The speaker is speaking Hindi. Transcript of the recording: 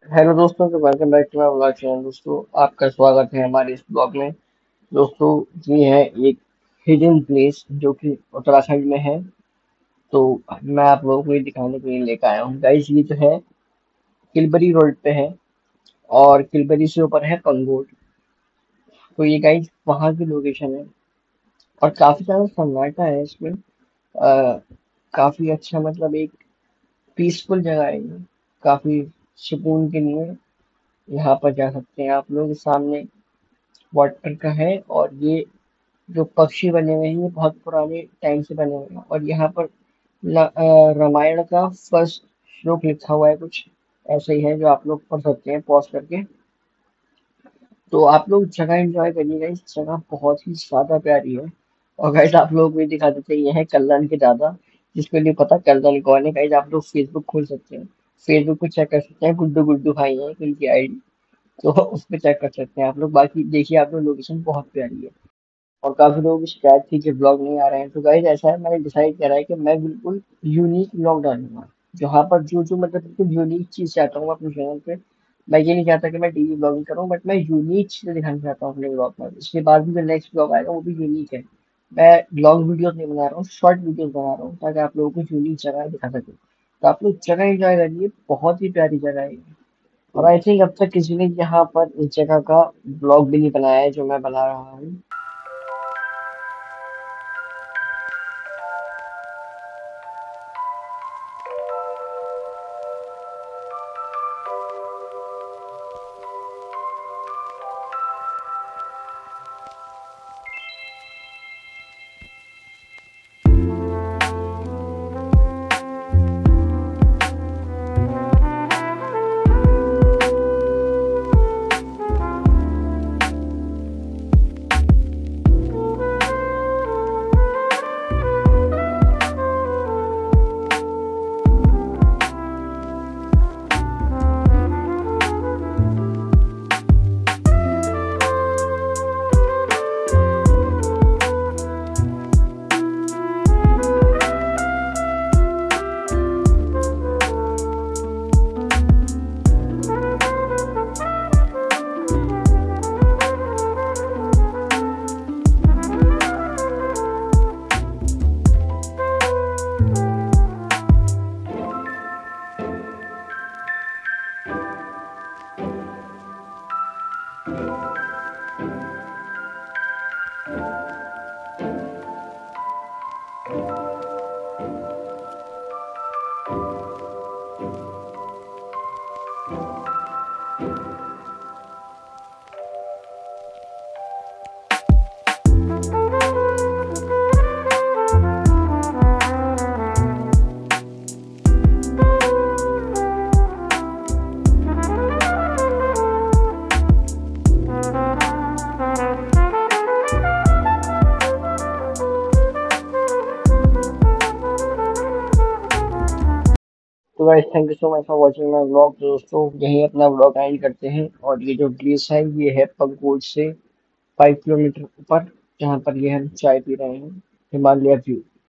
हेलो दोस्तों, तो welcome back to my blog channel. दोस्तों, आपका स्वागत है हमारे इस ब्लॉग में। दोस्तों, ये है एक हिडन प्लेस जो कि उत्तराखंड में है। तो मैं आप लोगों को ये दिखाने के लिए लेकर आया हूँ। गाइस, ये जो है किलबरी रोड पे है और किलबरी से ऊपर है पंगोट। तो ये गाइस वहाँ की लोकेशन है और काफी ज्यादा सन्नाटा है इसमें। काफी अच्छा, मतलब एक पीसफुल जगह है ये। काफी सुकून के लिए यहाँ पर जा सकते हैं आप लोग। सामने वाटर का है और ये जो पक्षी बने हुए हैं ये बहुत पुराने टाइम से बने हुए हैं। और यहाँ पर रामायण का फर्स्ट श्लोक लिखा हुआ है, कुछ ऐसे ही है जो आप लोग पढ़ सकते हैं पॉज करके। तो आप लोग जगह एंजॉय करिएगा, इस जगह बहुत ही ज्यादा प्यारी है। और गाइस, आप लोग भी दिखा देते हैं, ये है कल्याण के दादा। जिसको नहीं पता कल्याण कौन है, गाइस आप लोग फेसबुक खोल सकते हैं। फेसबुक को चेक कर सकते हैं, गुड्डू गुड्डू भाई है उनकी आईडी। तो उस पर चेक कर सकते हैं आप लोग। बाकी देखिए, आप लोग लोकेशन बहुत प्यारी है। और काफी लोगों की शिकायत थी कि ब्लॉग नहीं आ रहे हैं। तो गाइस ऐसा है, मैंने डिसाइड करा है कि मैं बिल्कुल यूनिक ब्लॉग डालूंगा। जहाँ पर जो जो मतलब बिल्कुल यूनिक चीज चाहता हूँ अपने चैनल पे। मैं ये नहीं चाहता कि मैं डेली ब्लॉगिंग करूँ, बट मैं यूनिक चीजें दिखाना चाहता हूँ अपने ब्लॉग में। इसके बाद भी जो नेक्स्ट ब्लॉग आएगा वो भी यूनिक है। मैं लॉन्ग वीडियोस नहीं बना रहा हूँ, शॉर्ट वीडियोस बना रहा हूँ ताकि आप लोगों को यूनिक जगह दिखा सकूँ। तो आप लोग जगह एंजॉय करिए, बहुत ही प्यारी जगह है ये। और आई थिंक अब तक किसी ने यहाँ पर इस जगह का ब्लॉग भी नहीं बनाया है जो मैं बना रहा हूँ। तो guys, thank you so much for watching my vlog. दोस्तों, यहीं अपना व्लॉग एंड करते हैं। और ये जो प्लेस है ये है पंगोट से 5 किलोमीटर ऊपर, जहाँ पर ये हम चाय पी रहे हैं, हिमालय व्यू।